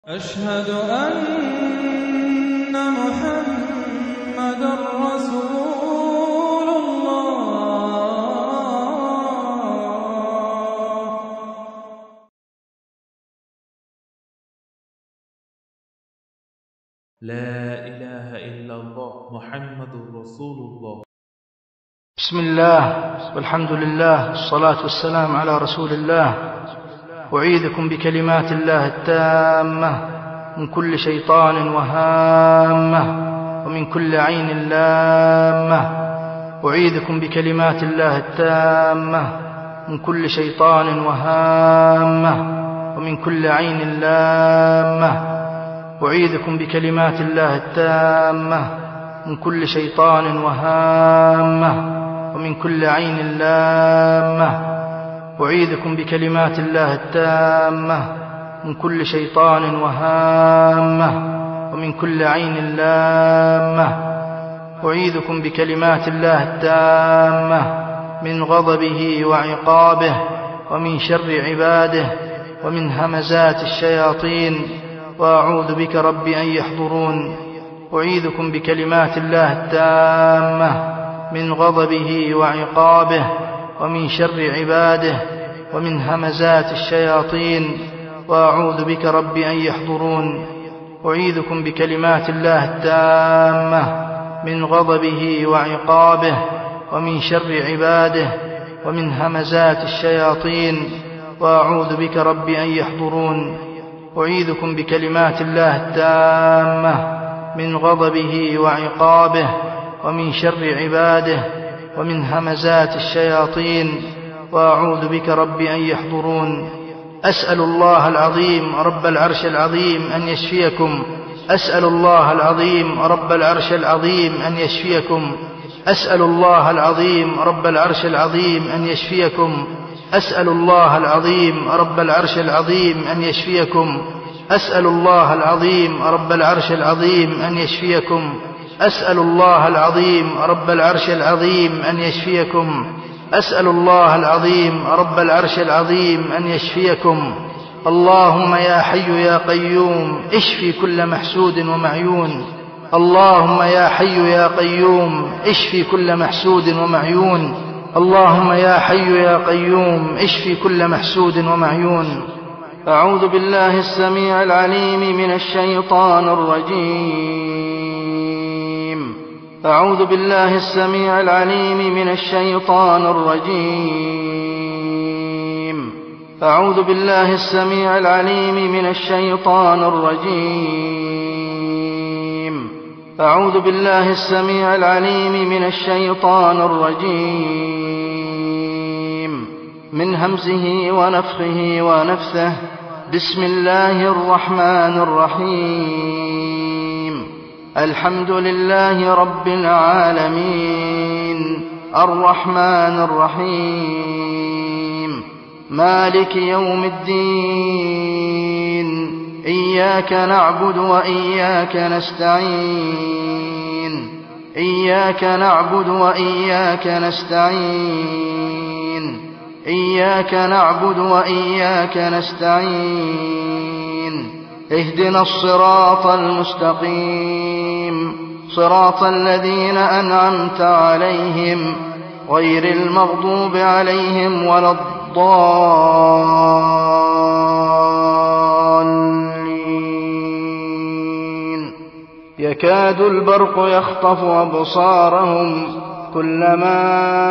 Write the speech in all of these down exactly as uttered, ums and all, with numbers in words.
أشهد أن محمدًا رسول الله. لا إله إلا الله محمد رسول الله. بسم الله والحمد لله والصلاة والسلام على رسول الله. أعيذكم بكلمات الله التامة من كل شيطان وهامة ومن كل عين لامة. أعيذكم بكلمات الله التامة من كل شيطان وهامة ومن كل عين لامة. أعيذكم بكلمات الله التامة من كل شيطان وهامة ومن كل عين لامة. أعيذكم بكلمات الله التامة من كل شيطان وهامة ومن كل عين لامة. أعيذكم بكلمات الله التامة من غضبه وعقابه ومن شر عباده ومن همزات الشياطين، وأعوذ بك رب أن يحضرون. أعيذكم بكلمات الله التامة من غضبه وعقابه ومن شر عباده ومن همزات الشياطين، وأعوذ بك رب أن يحضرون. أعيذكم بكلمات الله التامة من غضبه وعقابه ومن شر عباده ومن همزات الشياطين، وأعوذ بك رب أن يحضرون. أعيذكم بكلمات الله التامة من غضبه وعقابه ومن شر عباده ومن همزات الشياطين، وأعوذ بك رب أن يحضرون. أسأل الله العظيم رب العرش العظيم أن يشفيكم. أسأل الله العظيم رب العرش العظيم أن يشفيكم. أسأل الله العظيم رب العرش العظيم أن يشفيكم. أسأل الله العظيم رب العرش العظيم أن يشفيكم. أسأل الله العظيم رب العرش العظيم أن يشفيكم. أسأل الله العظيم رب العرش العظيم أن يشفيكم. أسأل الله العظيم رب العرش العظيم أن يشفيكم. اللهم يا حي يا قيوم اشفي كل محسود ومعيون. اللهم يا حي يا قيوم اشفي كل محسود ومعيون. اللهم يا حي يا قيوم اشفي كل محسود ومعيون. أعوذ بالله السميع العليم من الشيطان الرجيم. أعوذ بالله السميع العليم من الشيطان الرجيم. أعوذ بالله السميع العليم من الشيطان الرجيم. أعوذ بالله السميع العليم من الشيطان الرجيم من همزه ونفخه ونفثه. بسم الله الرحمن الرحيم. الحمد لله رب العالمين الرحمن الرحيم مالك يوم الدين. إياك نعبد وإياك نستعين. إياك نعبد وإياك نستعين. إياك نعبد وإياك نستعين. اهدنا الصراط المستقيم صراط الذين أنعمت عليهم غير المغضوب عليهم ولا الضالين. يكاد البرق يخطف أبصارهم كلما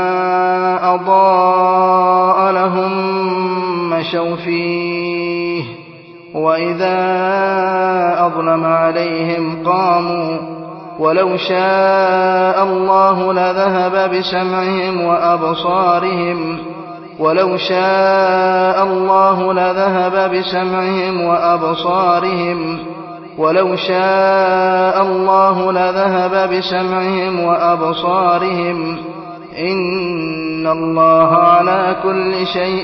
أضاء لهم مشوا فيه وإذا أظلم عليهم قاموا. ولو شاء الله لذهب بسمعهم وأبصارهم. ولو شاء الله لذهب بسمعهم وأبصارهم. ولو شاء الله لذهب بسمعهم وأبصارهم. إن الله على كل شيء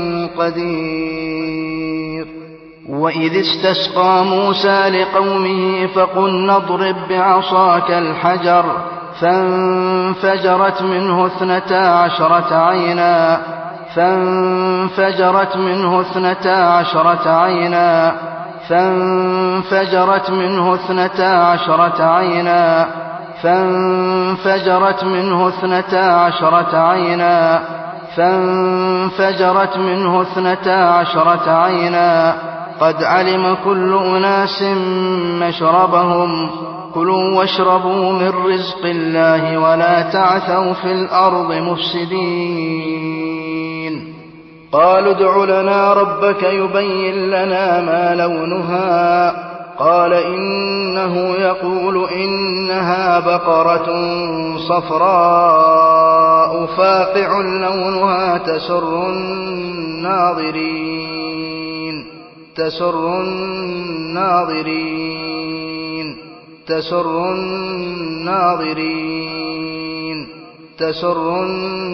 قدير. وإذ استسقى موسى لقومه فقلنا اضرب بعصاك الحجر فانفجرت منه اثنتا عشرة عينا فانفجرت منه اثنتا عشرة عينا فانفجرت منه اثنتا عشرة عينا فانفجرت منه اثنتا عشرة عينا فانفجرت منه اثنتا عشرة عينا قد علم كل أناس مشربهم كلوا واشربوا من رزق الله ولا تعثوا في الأرض مفسدين قالوا ادع لنا ربك يبين لنا ما لونها قال إنه يقول إنها بقرة صفراء فاقع لونها تسر الناظرين تسر الناظرين تسر الناظرين تسر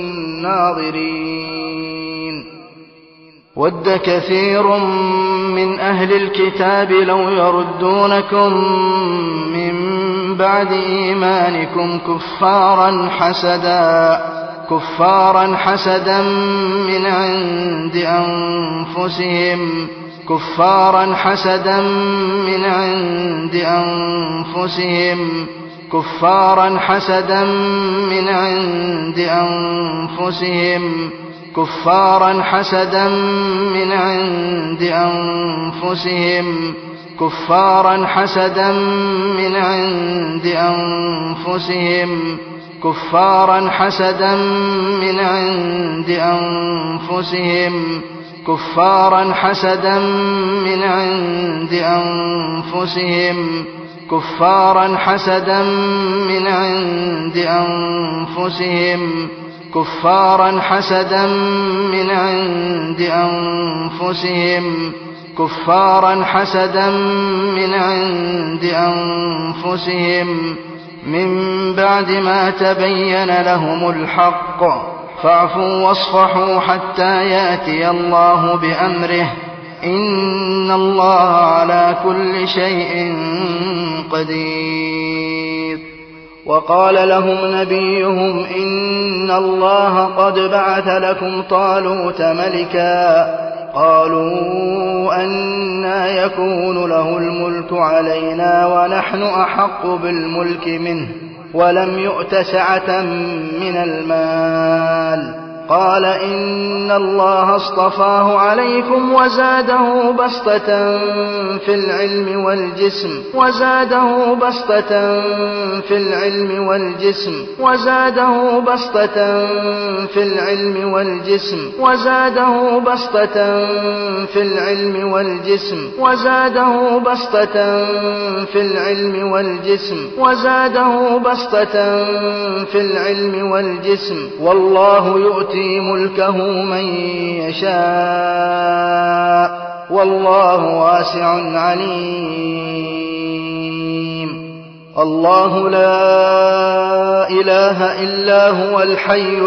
الناظرين ود كثير من أهل الكتاب لو يردونكم من بعد إيمانكم كفارا حسدا كفارا حسدا من عند أنفسهم كفارا حسدا من عند أنفسهم كفارا حسدا من عند أنفسهم كفارا حسدا من عند أنفسهم كفارا حسدا من عند أنفسهم كفارا حسدا من عند أنفسهم كفارا حسدا من عند أنفسهم كفارا حسدا من عند أنفسهم كفارا حسدا من عند أنفسهم كفارا حسدا من عند أنفسهم من بعد ما تبين لهم الحق فاعفوا واصفحوا حتى يأتي الله بأمره إن الله على كل شيء قدير وقال لهم نبيهم إن الله قد بعث لكم طالوت ملكا قالوا أنى يكون له الملك علينا ونحن أحق بالملك منه ولم يؤت سعة من المال قال إن الله اصطفاه عليكم وزاده بسطة في العلم والجسم وزاده بسطة في العلم والجسم وزاده بسطة في العلم والجسم وزاده بسطة في العلم والجسم وزاده بسطة في العلم والجسم وزاده بسطة في العلم والجسم والله يؤتي ملكه من يشاء والله واسع عليم الله لا إله إلا هو الحي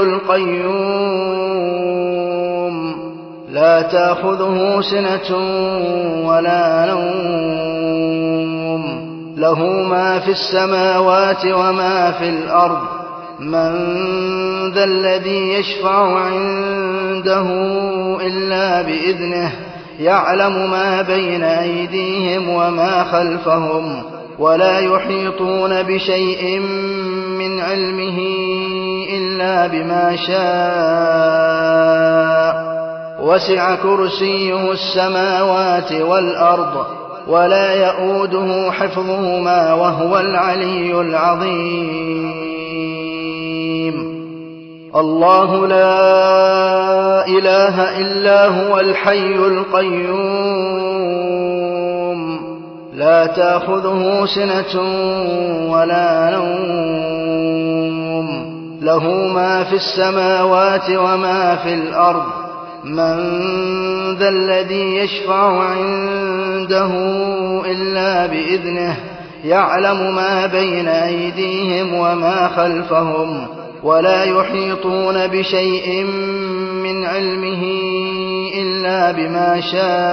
القيوم لا تأخذه سنة ولا نوم له ما في السماوات وما في الأرض من ذا الذي يشفع عنده إلا بإذنه يعلم ما بين أيديهم وما خلفهم ولا يحيطون بشيء من علمه إلا بما شاء وسع كرسيه السماوات والأرض ولا يؤوده حفظهما وهو العلي العظيم الله لا إله إلا هو الحي القيوم لا تأخذه سنة ولا نوم له ما في السماوات وما في الأرض من ذا الذي يشفع عنده إلا بإذنه يعلم ما بين أيديهم وما خلفهم ولا يحيطون بشيء من علمه إلا بما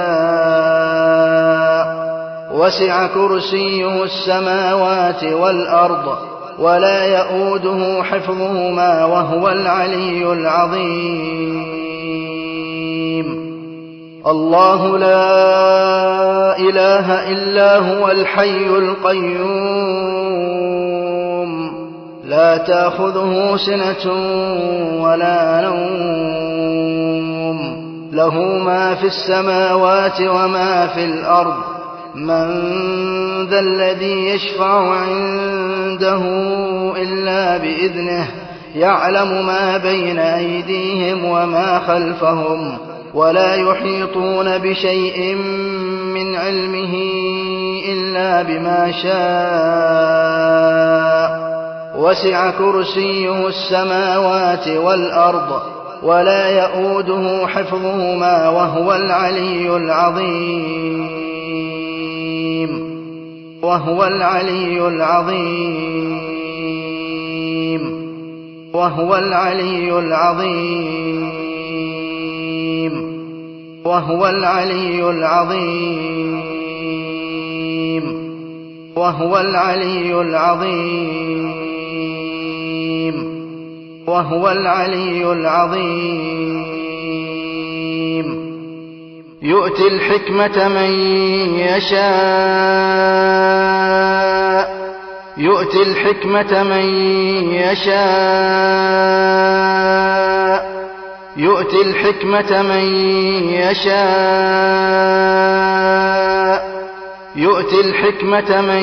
شاء وسع كرسيه السماوات والأرض ولا يؤوده حفظهما وهو العلي العظيم الله لا إله إلا هو الحي القيوم لا تأخذه سنة ولا نوم له ما في السماوات وما في الأرض من ذا الذي يشفع عنده إلا بإذنه يعلم ما بين أيديهم وما خلفهم ولا يحيطون بشيء من علمه إلا بما شاء وسع كرسيه السماوات والأرض ولا يؤوده حفظهما وهو العلي العظيم وهو العلي العظيم وهو العلي العظيم وهو العلي العظيم وهو العلي العظيم وهو العلي العظيم يؤتي الحكمة من يشاء يؤتي الحكمة من يشاء يؤتي الحكمة من يشاء يؤتي الحكمة من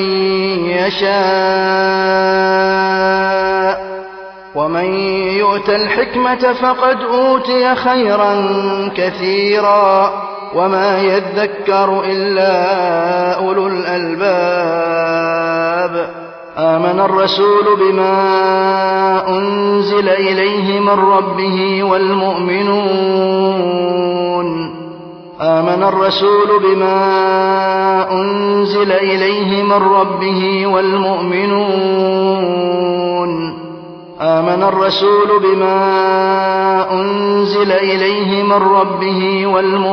يشاء ومن يؤت الحكمة فقد أوتي خيرا كثيرا وما يذكر إلا أولو الألباب آمن الرسول بما أنزل إليه من ربه والمؤمنون آمن الرسول بما أنزل إليه من ربه والمؤمنون آمن الرسول بما أنزل إليه من ربه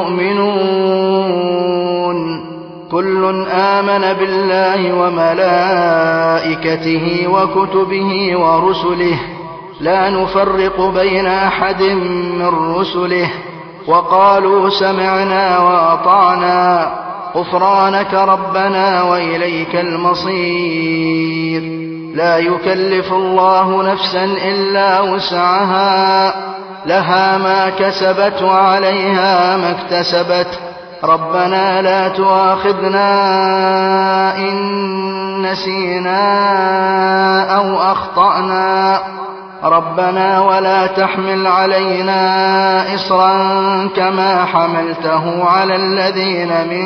والمؤمنون كل آمن بالله وملائكته وكتبه ورسله لا نفرق بين أحد من رسله وقالوا سمعنا وأطعنا غفرانك ربنا وإليك المصير لا يكلف الله نفسا إلا وسعها لها ما كسبت وعليها ما اكتسبت ربنا لا تؤاخذنا إن نسينا أو أخطأنا ربنا ولا تحمل علينا إصرا كما حملته على الذين من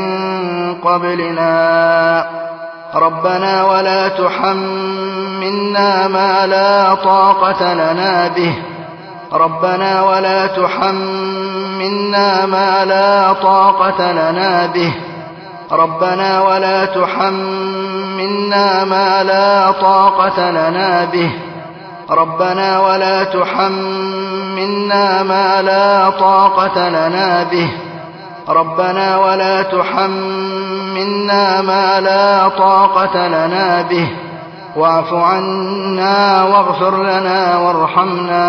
قبلنا ربنا ولا تحملنا ما لا طاقة لنا به ربنا ولا تحملنا ما لا طاقة لنا به ربنا ولا تحملنا ما لا طاقة لنا به ربنا ولا تحملنا ما لا طاقة لنا به ربنا ولا تحملنا ما لا طاقة لنا به واعف عنا واغفر لنا وارحمنا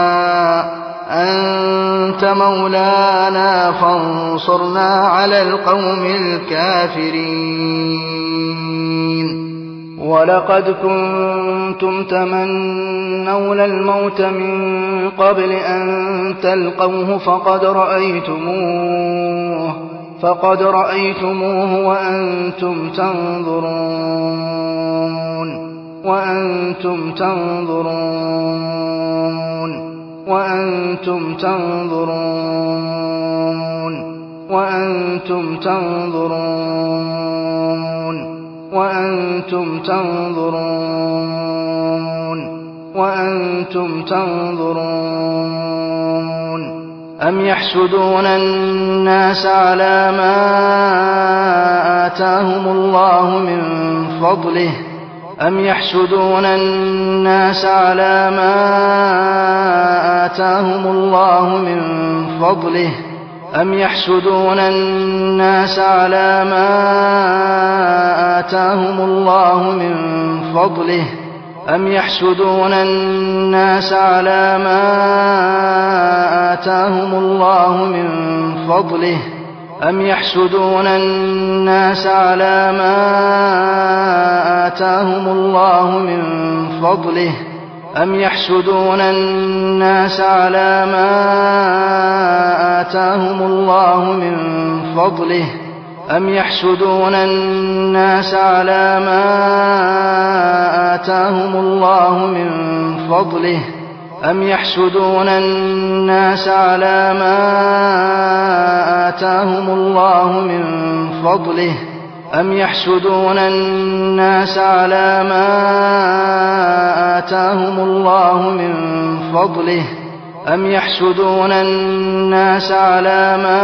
أنت مولانا فانصرنا على القوم الكافرين ولقد كنتم تمنون الموت من قبل أن تلقوه فقد رأيتموه فقد رأيتموه وأنتم تنظرون وأنتم تنظرون وأنتم تنظرون وأنتم تنظرون وأنتم تنظرون وأنتم تنظرون أم يحسدون الناس على ما آتاهم الله من فضله أم يحسدون الناس على ما آتاهم الله من فضله أم يحسدون الناس على ما آتاهم الله من فضله أم يحسدون الناس على ما آتاهم الله من فضله أم يحسدون الناس على ما آتاهم الله من فضله أم يحسدون الناس على ما آتاهم الله من فضله أم يحسدون الناس على ما آتاهم الله من فضله أم يحسدون الناس على ما آتاهم الله من فضله أم يحسدون الناس على ما آتاهم الله من فضله أم يحسدون الناس على ما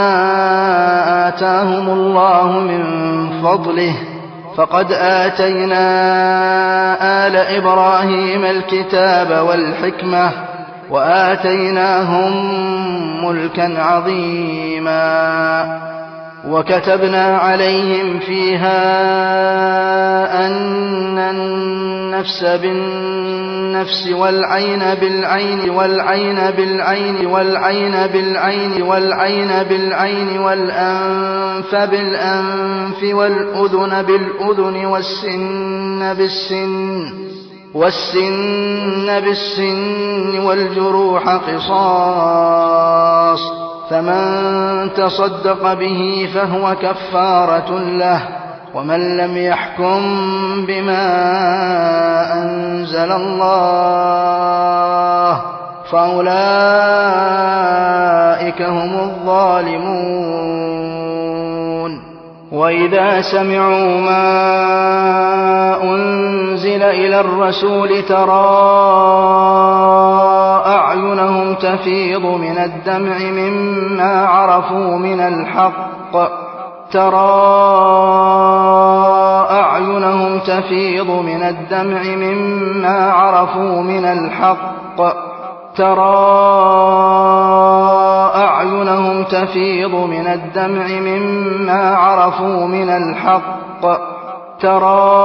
آتاهم الله من فضله فقد آتينا آل إبراهيم الكتاب والحكمة وآتيناهم ملكا عظيما وكتبنا عليهم فيها أن النفس بالنفس والعين بالعين والعين بالعين والعين بالعين والعين بالعين والأنف بالأنف والأذن بالأذن والسن بالسن والسن بالسن والجروح قصاص فمن تصدق به فهو كفارة له ومن لم يحكم بما أنزل الله فأولئك هم الظالمون وإذا سمعوا ما أنزل إلى الرسول ترى أعينهم تفيض من الدمع مما عرفوا من الحق ترى أعينهم تفيض من الدمع مما عرفوا من الحق ترى أعينهم تفيض من الدمع مما عرفوا من الحق ترى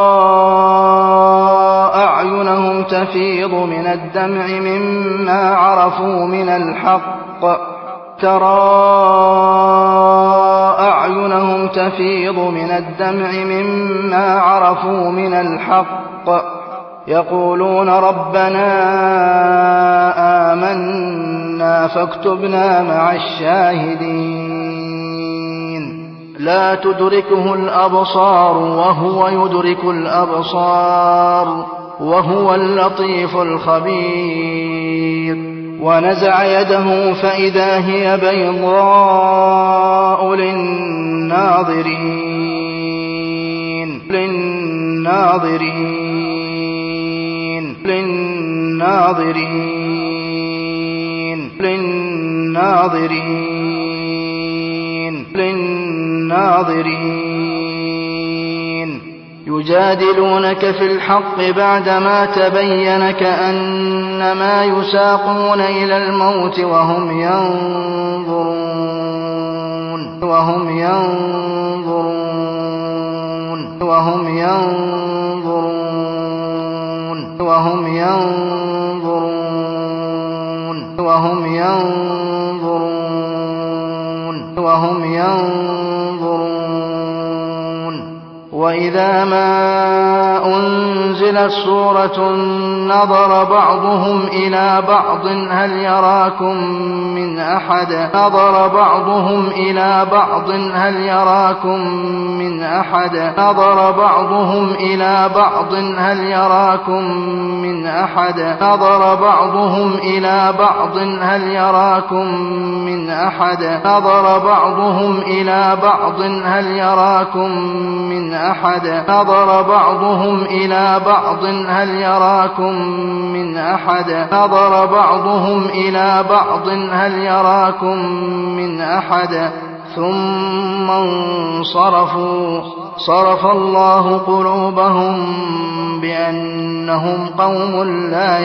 أعينهم تفيض من الدمع مما عرفوا من الحق ترى أعينهم تفيض من الدمع مما عرفوا من الحق يقولون ربنا آمنا فاكتبنا مع الشاهدين لا تدركه الأبصار وهو يدرك الأبصار وهو اللطيف الخبير ونزع يده فإذا هي بيضاء للناظرين للناظرين للناظرين للناظرين للناظرين يجادلونك في الحق بعدما تبين كأنما يساقون إلى الموت وهم ينظرون وهم ينظرون وهم ينظرون وهم ينظرون وهم ينظرون وهم ينظرون وإذا ما أنزلت سورة نظر بعضهم إلى بعض هل يراكم من أحد نظر بعضهم إلى بعض هل يراكم من أحد نظر بعضهم إلى بعض هل يراكم من أحد نظر بعضهم إلى بعض هل يراكم من أحد نظر بعضهم إلى بعض هل يراكم من أحد نظر بعضهم إلى بعض هل يراكم من أحد نظر بعضهم إلى بعض هل يراكم من أحد ثم انصرفوا صرف الله قلوبهم بأنهم قوم لا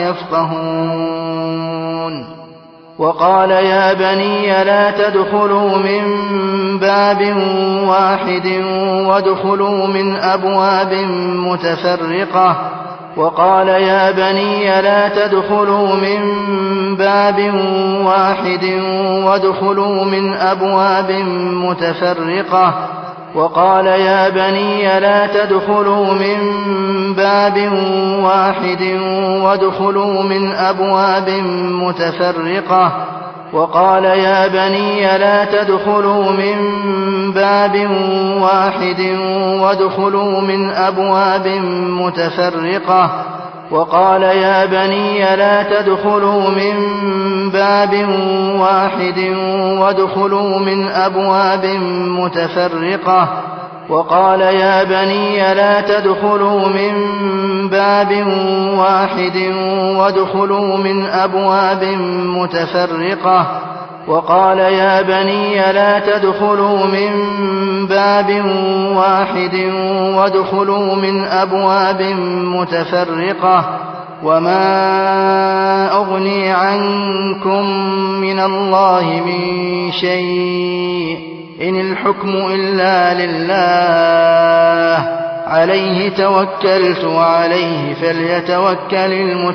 يفقهون وقال يا بني لا تدخلوا من باب واحد وادخلوا من أبواب متفرقة وقال يا بني لا تدخلوا من باب واحد وادخلوا من أبواب متفرقة وقال يا بني لا تدخلوا من باب واحد وادخلوا من أبواب متفرقة وقال يا بني لا تدخلوا من باب واحد وادخلوا من أبواب متفرقة وقال يا بني لا تدخلوا من باب واحد وادخلوا من أبواب متفرقة وقال يا بني لا تدخلوا من باب واحد وادخلوا من أبواب متفرقة وقال يا بني لا تدخلوا من باب واحد وادخلوا من أبواب متفرقة وما أغني عنكم من الله من شيء إن الحكم إلا لله عليه توكلت وعليه فليتوكل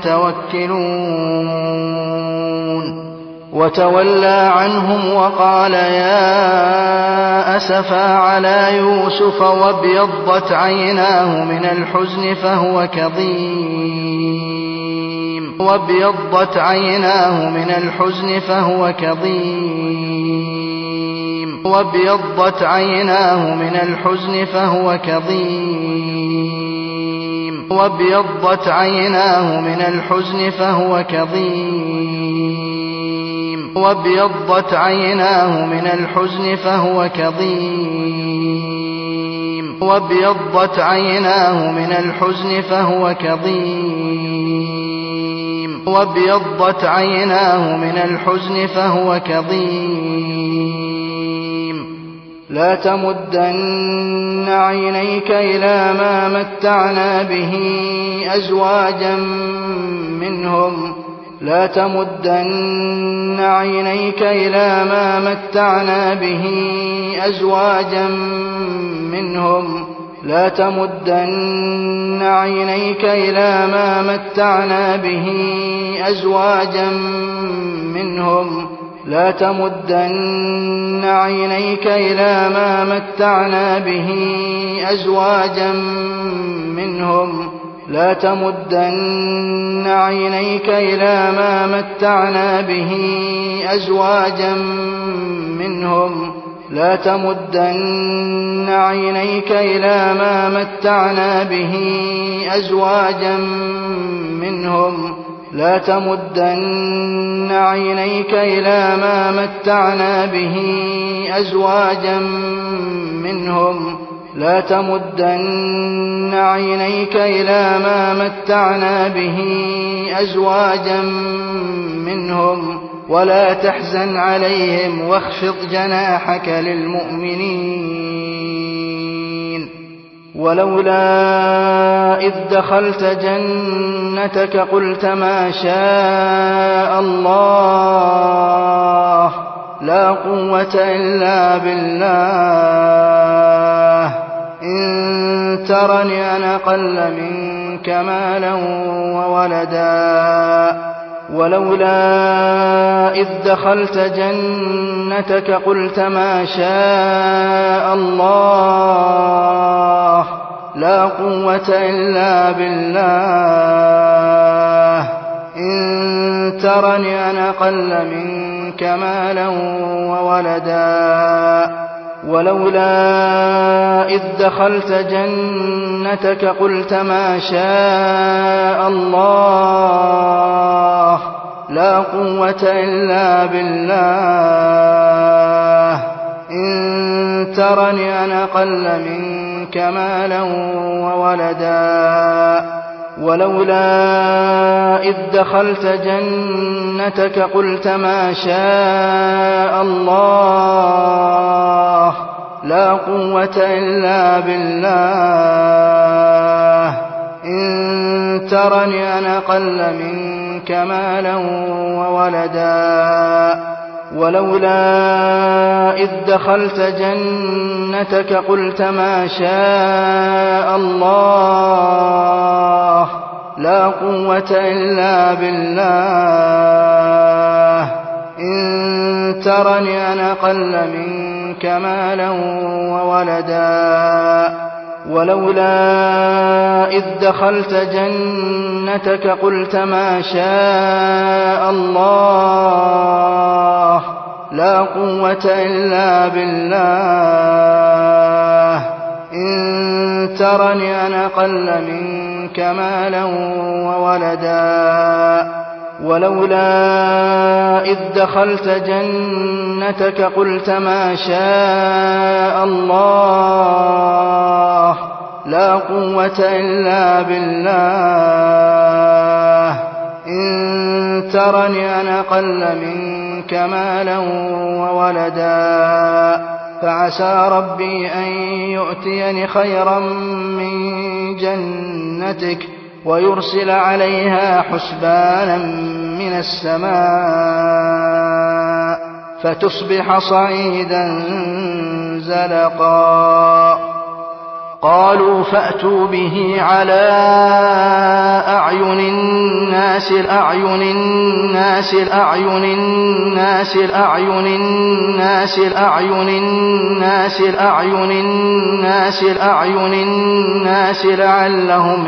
المتوكلون وتولى عنهم وقال يا أسفا على يوسف وابيضت عيناه من الحزن فهو كظيم وابيضت عيناه من الحزن فهو كظيم وابيضت عيناه من الحزن فهو كظيم وابيضت عيناه من الحزن فهو كظيم وابيضت عيناه من الحزن فهو كظيم وابيضت عيناه من الحزن فهو كظيم وابيضت عيناه من الحزن فهو كظيم لا تمدن عينيك إلى ما متعنا به أزواجا منهم لا تمدن عينيك إلى ما متعنا به أزواجا منهم لا تمدن عينيك إلى ما متعنا به أزواجا منهم لا تمدن عينيك إلى ما متعنا به أزواجا منهم لا تمدن عينيك إلى ما متعنا به أزواجا منهم لا تمدن عينيك إلى ما متعنا به أزواجا منهم لا تمدن عينيك إلى ما متعنا به أزواجا منهم لا تمدن عينيك إلى ما متعنا به أزواجا منهم ولا تحزن عليهم واخفض جناحك للمؤمنين ولولا إذ دخلت جنتك قلت ما شاء الله لا قوة إلا بالله إن ترني أنا أقل منك مالا وولدا ولولا إذ دخلت جنتك قلت ما شاء الله لا قوة إلا بالله إن ترني أنا أقل منك مالا وولدا ولولا إذ دخلت جنتك قلت ما شاء الله لا قوة إلا بالله إن ترني أنا أقل منك مالا وولدا ولولا إذ دخلت جنتك قلت ما شاء الله لا قوة إلا بالله إن ترني أنا أقل منك مالا وولدا ولولا إذ دخلت جنتك قلت ما شاء الله لا قوة إلا بالله إن ترني أنا أقل منك مالا وولدا ولولا إذ دخلت جنتك قلت ما شاء الله لا قوة إلا بالله إن ترني أنا أقل منك مالا وولدا ولولا إذ دخلت جنتك قلت ما شاء الله لا قوة إلا بالله إن ترني أنا أقل منك مالا وولدا فعسى ربي أن يؤتيني خيرا من جنتك ويرسل عليها حسبانا من السماء فتصبح صعيدا زلقا قالوا فأتوا به على أعين الناس الأعين الناس الأعين الناس الأعين الناس الأعين الناس الأعين الناس الأعين الناس لعلهم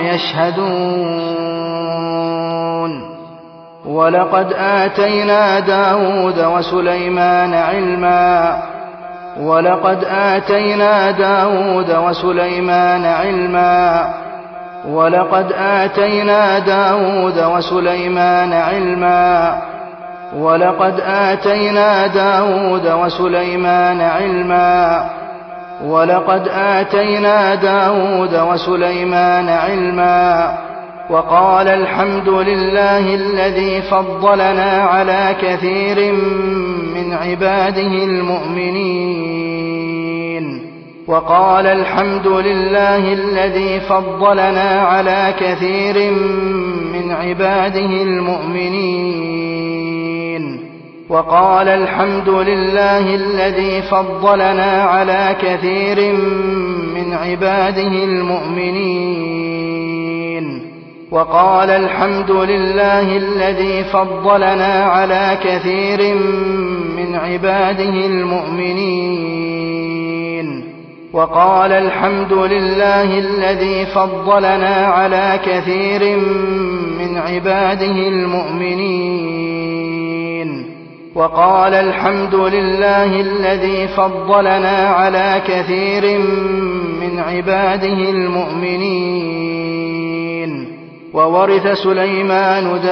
يشهدون ولقد آتينا داود وسليمان علما ولقد آتينا داود وسليمان علما ولقد آتينا داود وسليمان علما ولقد آتينا داود وسليمان علما ولقد آتينا داود وسليمان علما وقال الحمد لله الذي فضلنا على كثير من عباده المؤمنين وقال الحمد لله الذي فضلنا على كثير من عباده المؤمنين وقال الحمد لله الذي فضلنا على كثير من عباده المؤمنين وقال الحمد لله الذي فضلنا على كثير من عباده المؤمنين وقال الحمد لله الذي فضلنا على كثير من عباده المؤمنين وقال الحمد لله الذي فضلنا على كثير من عباده المؤمنين وورث سليمان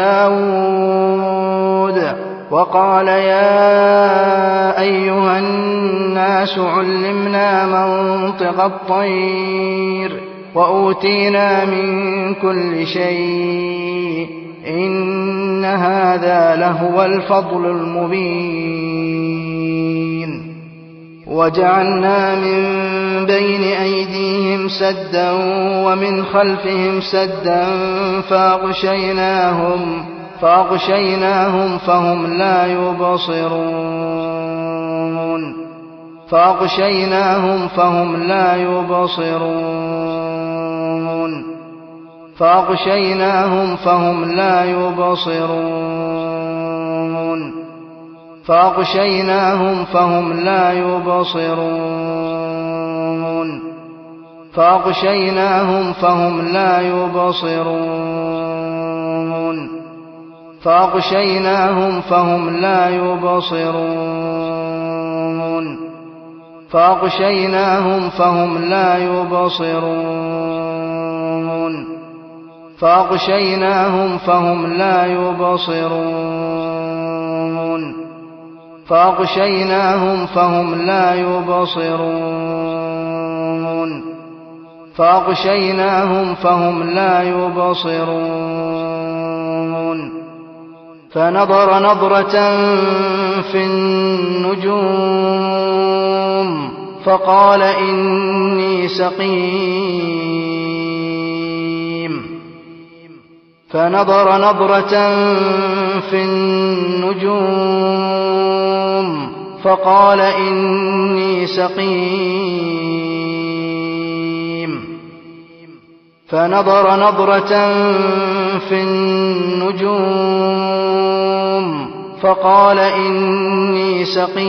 داود وقال يا أيها الناس علمنا منطق الطير وأوتينا من كل شيء إن هذا لهو الفضل المبين وجعلنا من بين أيديهم سدا ومن خلفهم سدا فأغشيناهم فأغشيناهم فهم لا يبصرون فأغشيناهم فهم لا يبصرون فأغشيناهم فهم لا يبصرون فأغشيناهم فهم لا يبصرون فأغشيناهم فهم لا يبصرون فأغشيناهم فهم لا يبصرون فأغشيناهم فهم لا يبصرون فأغشيناهم فهم لا يبصرون فأغشيناهم فهم لا يبصرون فأغشيناهم فهم لا يبصرون فنظر نظرة في النجوم فقال إني سقيم فنظر نظرة في النجوم فقال إني سقيم فنظر نظرة في النجوم فقال إني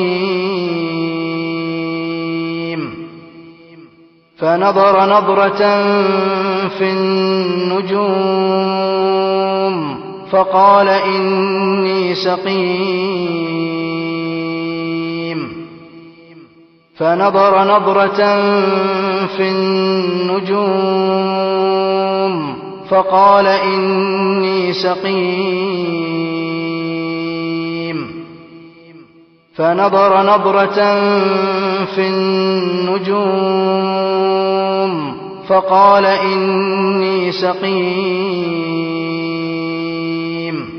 سقيم فنظر نظرة في النجوم فقال إني سقيم فنظر نظرة في النجوم فقال إني سقيم فنظر نظرة في النجوم فقال إني سقيم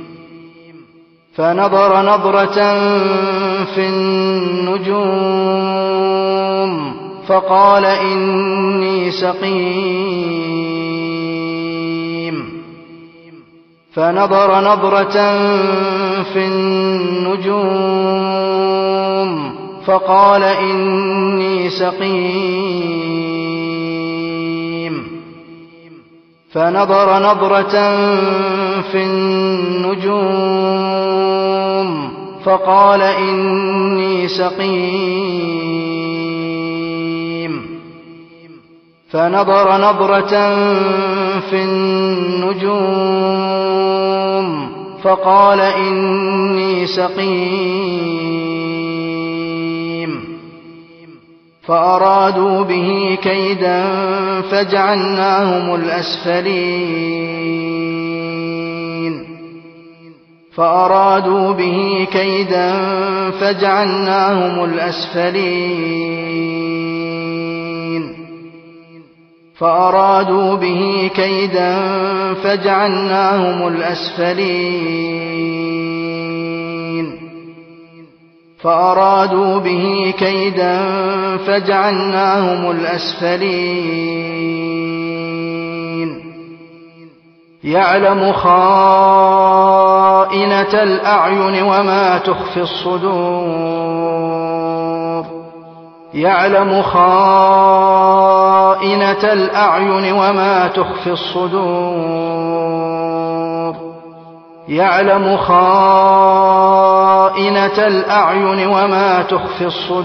فنظر نظرة في النجوم فقال إني سقيم فنظر نظرة في النجوم فقال إني سقيم فنظر نظرة في النجوم فقال إني سقيم فنظر نظرة في النجوم فقال إني سقيم فأرادوا به كيدا فجعلناهم الأسفلين فأرادوا به كيدا فجعلناهم الأسفلين فأرادوا به كيدا فجعلناهم الأسفلين فأرادوا به كيدا فجعلناهم الأسفلين يعلم خائنة الأعين وما تخفي الصدور يعلم خائنة الأعين وما تخفي الصدور يعلم خائنة الأعين وما تخفي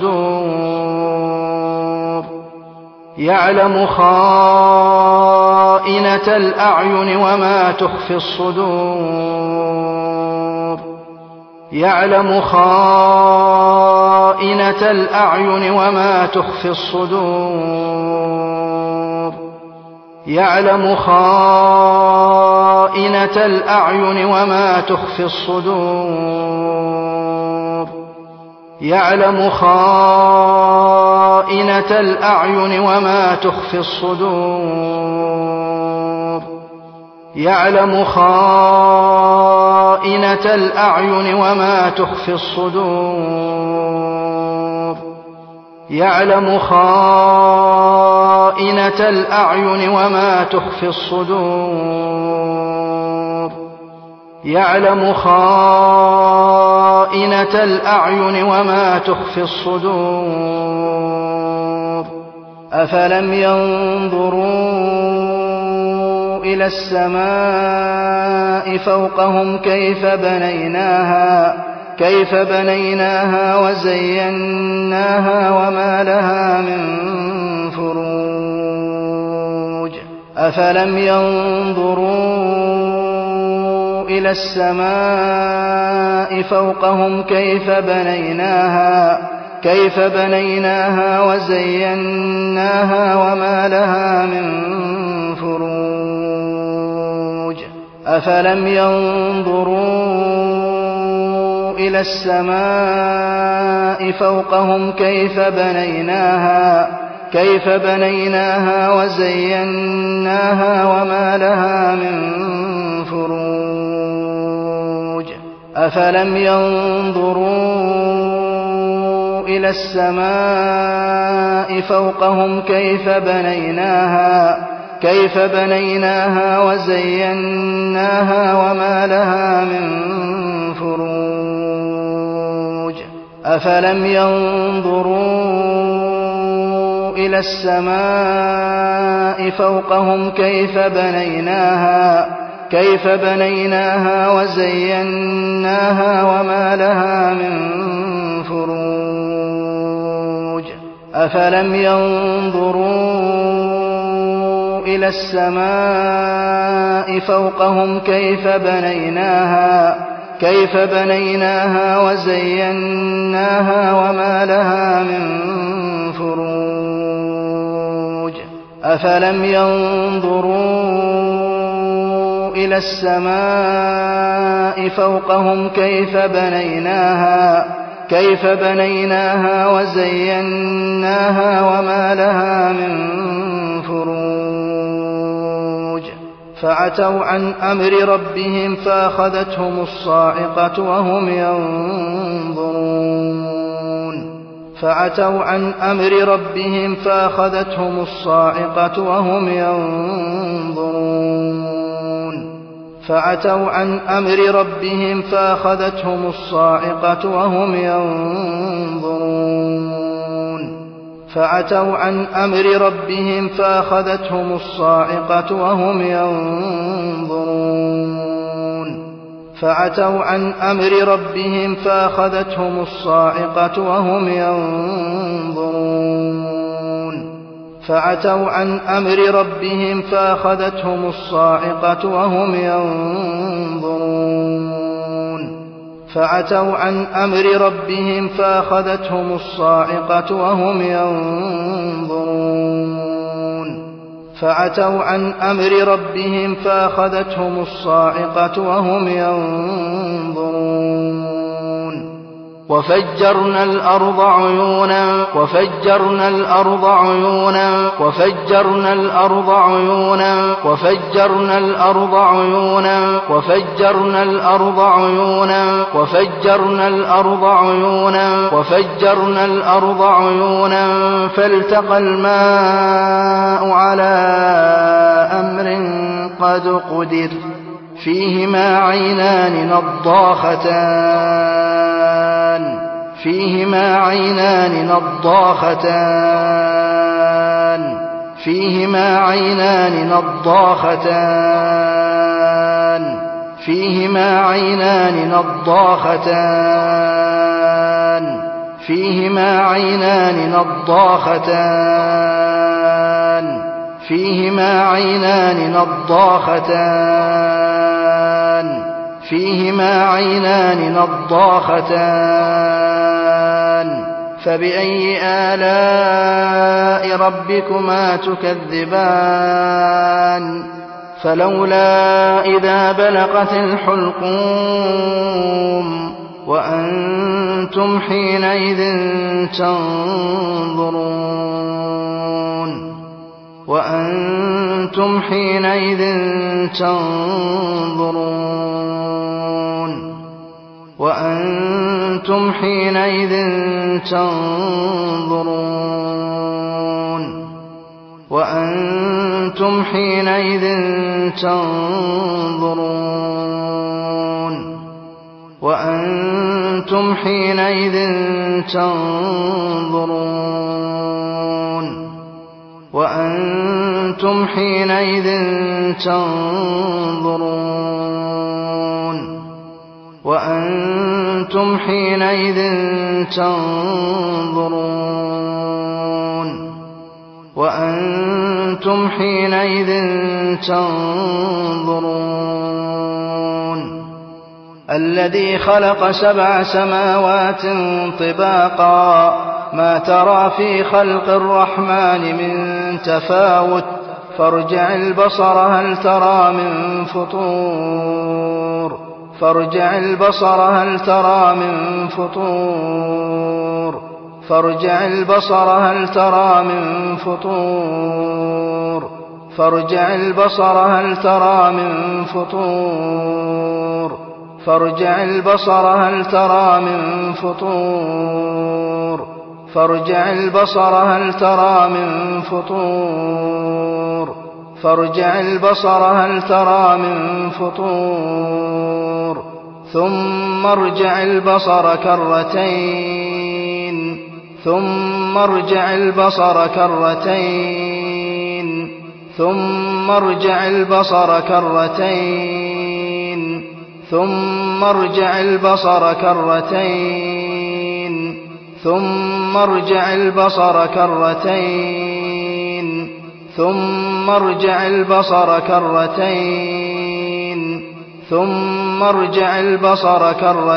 الصدور يعلم خائنة الأعين وما تخفي الصدور يعلم خائنة الأعين وما تخفي الصدور يعلم خائنة الأعين وما تخفي الصدور يعلم خائنة الأعين وما تخفي الصدور يعلم خائنة الأعين وما تخفي الصدور يعلم خائنة الأعين وما تخفي الصدور يعلم خائنة الأعين وما تخفي الصدور أفلم ينظروا إلى السماء فوقهم كيف بنيناها كيف بنيناها وزيناها وما لها من فروج أفلم ينظروا إلى السماء فوقهم كيف بنيناها كيف بنيناها وزيناها وما لها من فروج أفلم ينظروا إلى السماء فوقهم كيف بنيناها كيف بنيناها وزيناها وما لها من فروج أفلم ينظروا إلى السماء فوقهم كيف بنيناها كيف بنيناها وزيناها وما لها من فروج أفلم ينظروا إلى السماء فوقهم كيف بنيناها كيف بنيناها وزيناها وما لها من فروج أفلم ينظروا إلى السماء فوقهم كيف بنيناها كيف بنيناها وزيناها وما لها من فروج أفلم ينظروا إلى السماء فوقهم كيف بنيناها كيف بنيناها وزيناها وما لها من فروج فعتوا عن أمر ربهم فأخذتهم الصاعقة وهم ينظرون فعتوا عن أمر ربهم فأخذتهم الصاعقة وهم ينظرون فعتوا عن أمر ربهم فأخذتهم الصاعقة وهم ينظرون فعتوا عن أمر ربهم فأخذتهم الصاعقة وهم ينظرون فعتوا عن أمر ربهم فأخذتهم الصاعقة وهم ينظرون فعتوا عن أمر ربهم فأخذتهم الصاعقة وهم ينظرون فعتوا عن أمر ربهم فأخذتهم الصاعقة وهم ينظرون فعتوا عن أمر ربهم فأخذتهم الصاعقة وهم ينظرون وفجرنا الأرض عيونا وفجرنا الأرض عيونا وفجرنا الأرض عيونا وفجرنا الأرض عيونا وفجرنا الأرض عيونا وفجرنا الأرض عيونا وفجرنا الأرض عيونا فالتقى الماء على أمر قد قدر فيهما عينان نضاختان فيهما عينان نضاختان فيهما عينان نضاختان فيهما عينان نضاختان فيهما عينان نضاختان فيهما عينان نضاختان فيهما عينان نضاختان فبأي آلاء ربكما تكذبان فلولا إذا بلغت الحلقوم وأنتم حينئذ تنظرون وأنتم حينئذ تنظرون وأنتم حينئذ تنظرون وأنتم حينئذ تنظرون وأنتم حينئذ تنظرون وأنتم حينئذ تنظرون وأنتم حينئذ تنظرون وأنتم حينئذ تنظرون الذي خلق سبع سماوات طباقا ما ترى في خلق الرحمن من تفاوت فارجع البصر هل ترى من فطور فارجع البصر هل ترى من فطور فارجع البصر هل ترى من فطور فارجع البصر هل ترى من فطور فارجع البصر هل ترى من فطور فارجع البصر هل ترى من فطور فارجع البصر هل ترى من فطور ثم ارجع البصر كرتين ثم ارجع البصر كرتين ثم ارجع البصر كرتين ثم ارجع البصر كرتين ثم ارجع البصر كرتين ثم ارجع البصر كرتين ثم ارجع البصر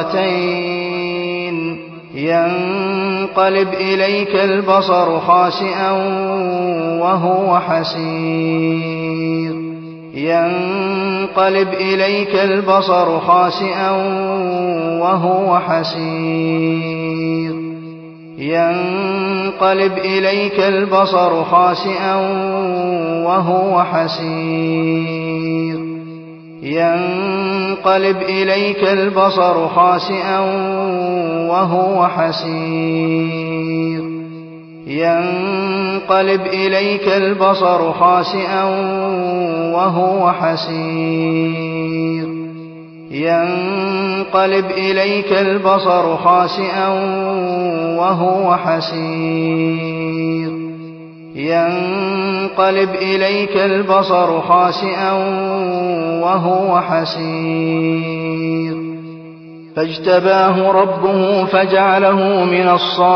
كرتين ينقلب إليك البصر خاسئا وهو حسير ينقلب إليك البصر خاسئا وهو حسير ينقلب إليك البصر خاسئا وهو حسير ينقلب إليك البصر خاسئا وهو حسير ينقلب إليك البصر خاسئا وهو حسير ينقلب إليك البصر خاسئا وهو حسير ينقلب إليك البصر خاسئا وهو حسير فاجتباه ربه فجعله من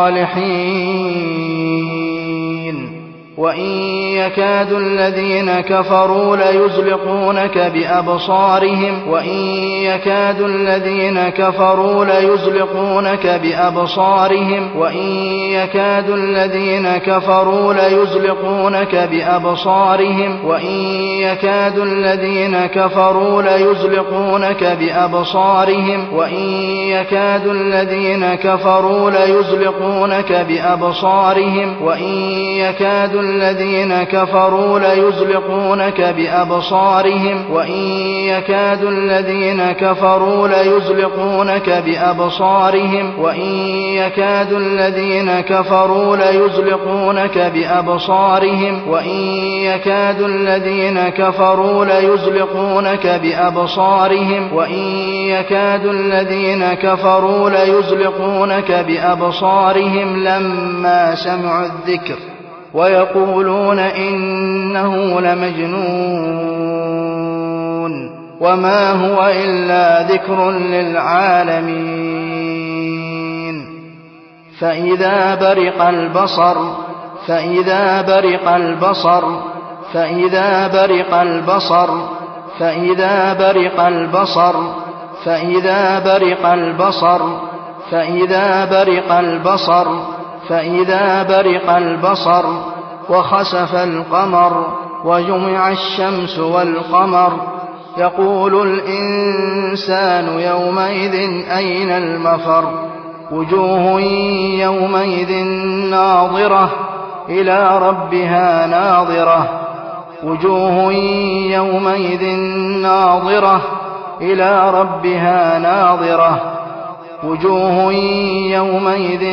الصالحين وإن يكاد الذين كفروا ليزلقونك بأبصارهم وإن يكاد الذين كفروا ليزلقونك بأبصارهم وإن يكاد الذين كفروا ليزلقونك بأبصارهم وإن يكاد الذين كفروا ليزلقونك بأبصارهم وإن يكاد الذين كفروا ليزلقونك بأبصارهم وإن يكاد الذين كفروا ليزلقونك بأبصارهم وإن يكاد الذين كفروا ليزلقونك بأبصارهم وإن يكاد الذين كفروا ليزلقونك بأبصارهم وإن يكاد الذين كفروا ليزلقونك بأبصارهم وإن يكاد الذين كفروا ليزلقونك بأبصارهم لما سمعوا الذكر ويقولون إنه لمجنون وما هو إلا ذكر للعالمين فإذا برق البصر فإذا برق البصر فإذا برق البصر فإذا برق البصر فإذا برق البصر فإذا برق البصر فإذا برق البصر وخسف القمر وجمع الشمس والقمر يقول الإنسان يومئذ أين المفر وجوه يومئذ ناظرة إلى ربها ناظرة وجوه يومئذ ناظرة إلى ربها ناظرة وجوه يومئذ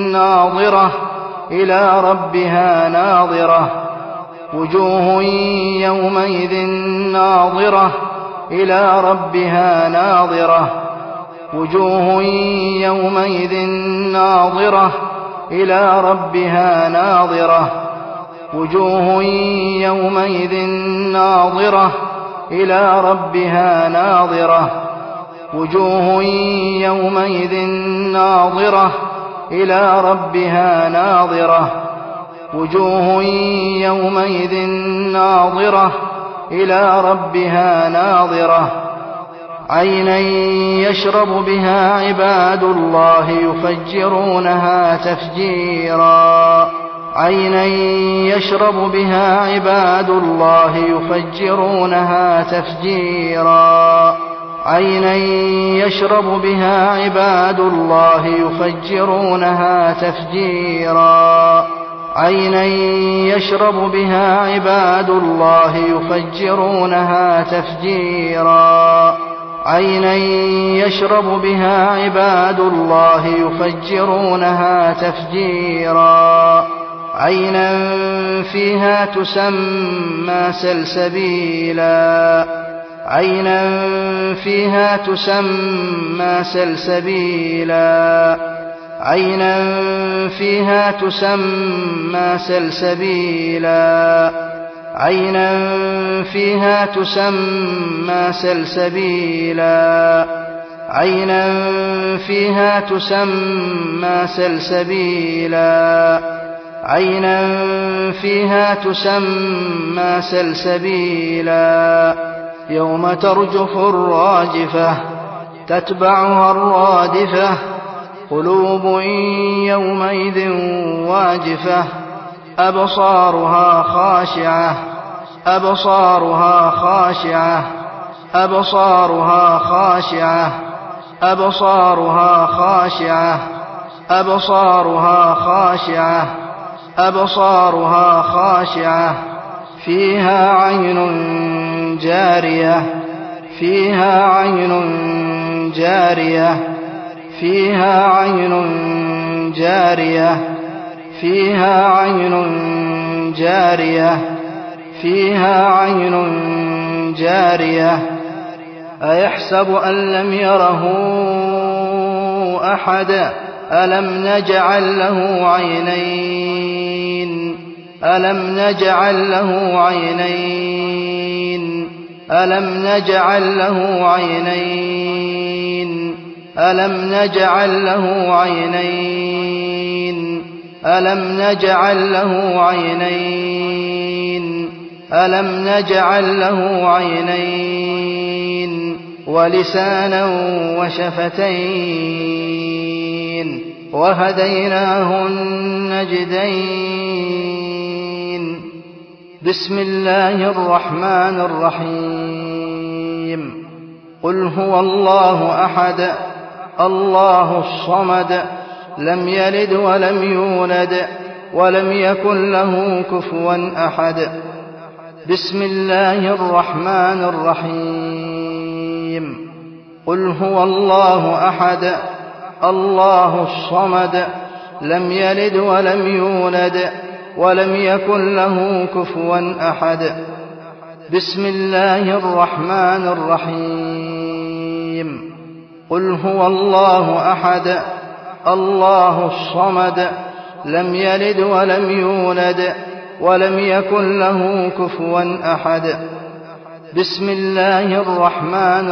ناظرة إلى ربها ناظرة وجوه يومئذ ناظرة إلى ربها ناظرة وجوه يومئذ ناظرة إلى ربها ناظرة وجوه يومئذ ناظرة إلى ربها ناظرة وجوه يومئذ ناظرة إلى ربها ناظرة وجوه يومئذ ناظرة إلى ربها ناظرة عينا يشرب بها عباد الله يفجرونها تفجيرا عينا يشرب بها عباد الله يفجرونها تفجيرا عينا يشرب بها عباد الله يفجرونها تفجيرا عينا يشرب بها عباد الله يفجرونها تفجيرا عينا يشرب بها عباد الله يفجرونها تفجيرا عينا فيها تسمى سلسبيلا عينا فيها تسمى سلسبيلا عينا فيها تسمى سلسبيلا عينا فيها تسمى سلسبيلا عينا فيها تسمى سلسبيلا عينا فيها تسمى سلسبيلا يوم ترجف الراجفة تتبعها الرادفة قلوب يومئذ واجفة أبصارها خاشعة أبصارها خاشعة أبصارها خاشعة أبصارها خاشعة أبصارها خاشعة أبصارها خاشعة فيها عين جارية فيها عين جارية فيها عين جارية فيها عين جارية فيها عين جارية أيحسب أن لم يره أحد ألم نجعل له عينين ألم نجعل له عينين ألم نجعل له عينين ألم نجعل له عينين ألم نجعل له عينين ألم نجعل له عينين ولسانا وشفتين وهديناه النجدين بسم الله الرحمن الرحيم قل هو الله أحد الله الصمد لم يلد ولم يولد ولم يكن له كفوا أحد بسم الله الرحمن الرحيم قل هو الله أحد الله الصمد لم يلد ولم يولد ولم يكن له كفوا أحد بسم الله الرحمن الرحيم قل هو الله أحد الله الصمد لم يلد ولم يولد ولم يكن له كفوا أحد بسم الله الرحمن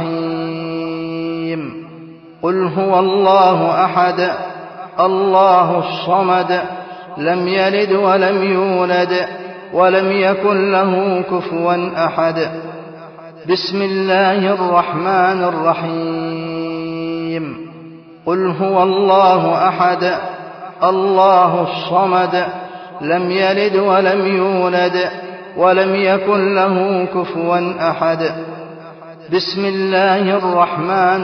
الرحيم قل هو الله أحد الله الصمد لم يلد ولم يولد ولم يكن له كفوا أحد بسم الله الرحمن الرحيم قل هو الله أحد الله الصمد لم يلد ولم يولد ولم يكن له كفوا أحد بسم الله الرحمن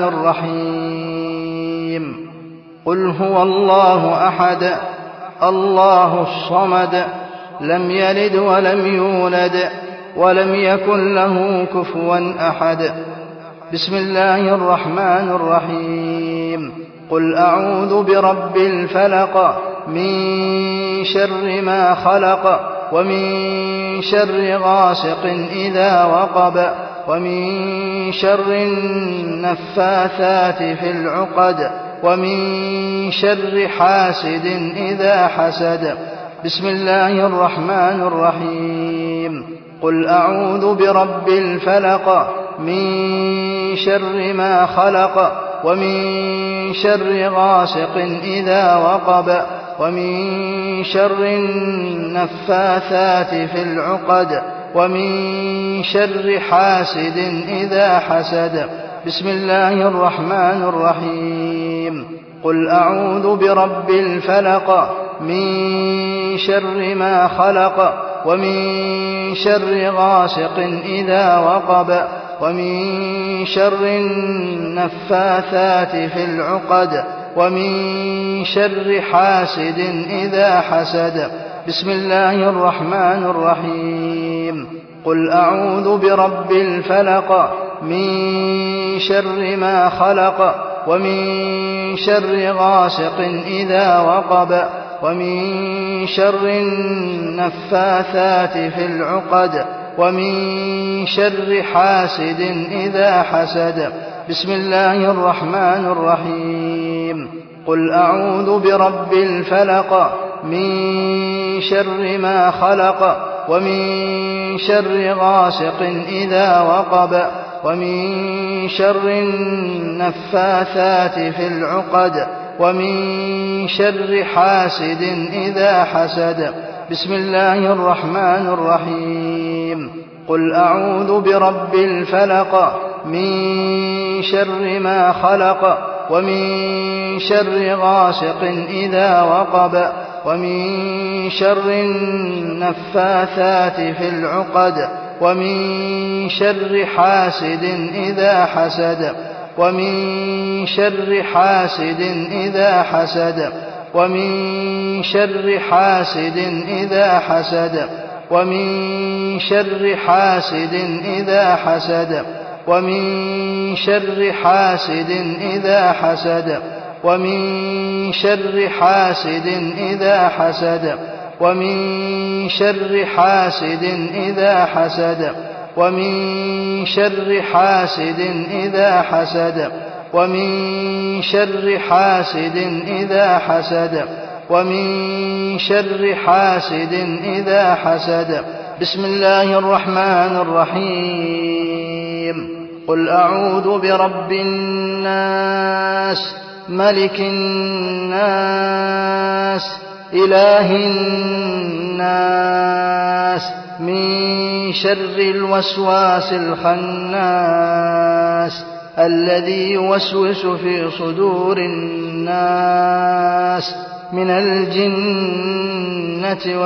الرحيم قل هو الله أحد الله الصمد لم يلد ولم يولد ولم يكن له كفوا أحد بسم الله الرحمن الرحيم قل أعوذ برب الفلق من شر ما خلق ومن شر غاسق إذا وقب ومن شر النفاثات في العقد ومن شر حاسد إذا حسد بسم الله الرحمن الرحيم قل أعوذ برب الفلق من شر ما خلق ومن شر غاسق إذا وقب ومن شر النفاثات في العقد ومن شر حاسد إذا حسد بسم الله الرحمن الرحيم قل أعوذ برب الفلق من شر ما خلق ومن شر غاسق إذا وقب ومن شر النفاثات في العقد ومن شر حاسد إذا حسد بسم الله الرحمن الرحيم قل أعوذ برب الفلق من شر ما خلق ومن شر غاسق إذا وقب ومن شر النفاثات في العقد ومن شر حاسد إذا حسد بسم الله الرحمن الرحيم قل أعوذ برب الفلق من شر ما خلق ومن شر غاسق إذا وقب ومن شر النفاثات في العقد ومن شر حاسد إذا حسد. بسم الله الرحمن الرحيم. قل أعوذ برب الفلق من شر ما خلق ومن شر غاسق إذا وقب ومن شر النفاثات في العقد ومن شر حاسد إذا حسد ومن شر حاسد إذا حسد ومن شر حاسد إذا حسد ومن شر حاسد إذا حسد ومن شر حاسد إذا حسد ومن شر حاسد إذا حسد ومن شر حاسد إذا حسد ومن شر حاسد إذا حسد ومن شر حاسد إذا حسد ومن شر حاسد إذا حسد. بسم الله الرحمن الرحيم. قل أعوذ برب الناس ملك الناس إله الناس من شر الوسواس الخناس الذي يوسوس في صدور الناس من الجنة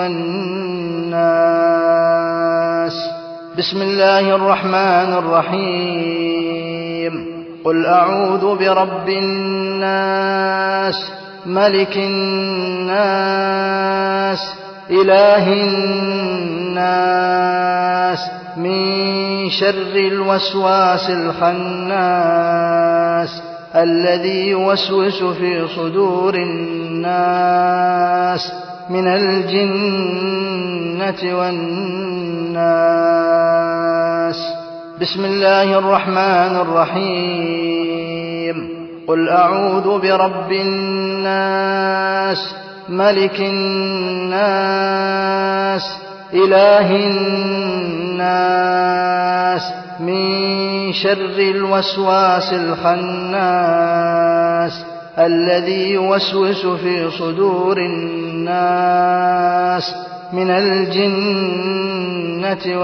والناس. بسم الله الرحمن الرحيم. قل أعوذ برب الناس ملك الناس إله الناس من شر الوسواس الخناس الذي يوسوس في صدور الناس من الجنة والناس. بسم الله الرحمن الرحيم. قل أعوذ برب الناس ملك الناس إله الناس من شر الوسواس الخناس الذي يوسوس في صدور الناس من الجنة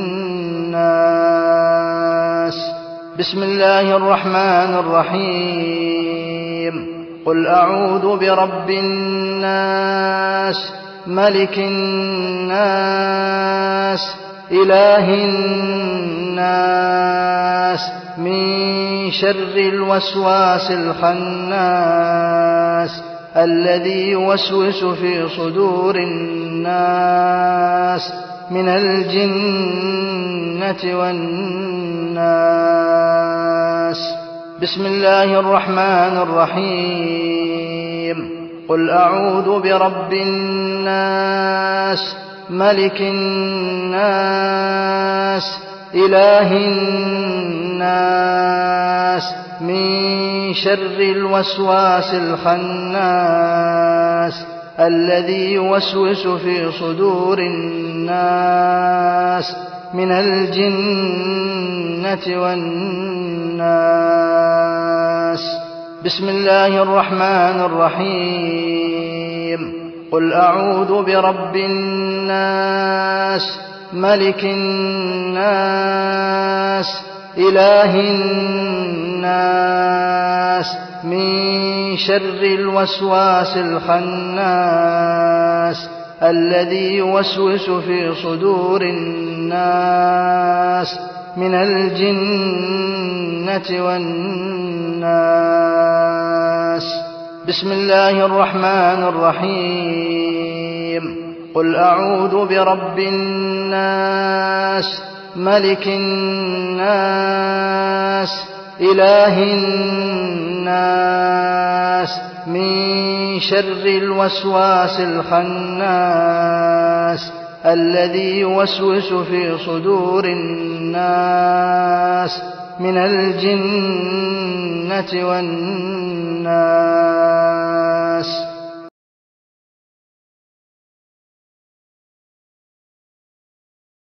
والناس. بسم الله الرحمن الرحيم. قل أعوذ برب الناس ملك الناس إله الناس من شر الوسواس الخناس الذي يوسوس في صدور الناس من الجنة والناس. بسم الله الرحمن الرحيم. قل أعوذ برب الناس ملك الناس إله الناس من شر الوسواس الخناس الذي يوسوس في صدور الناس من الجنة والناس. بسم الله الرحمن الرحيم. قل أعوذ برب الناس ملك الناس إله الناس من شر الوسواس الخناس الذي يوسوس في صدور الناس من الجنة والناس. بسم الله الرحمن الرحيم. قل أعوذ برب الناس ملك الناس إله الناس من شر الوسواس الخناس الذي يوسوس في صدور الناس من الجنة والناس.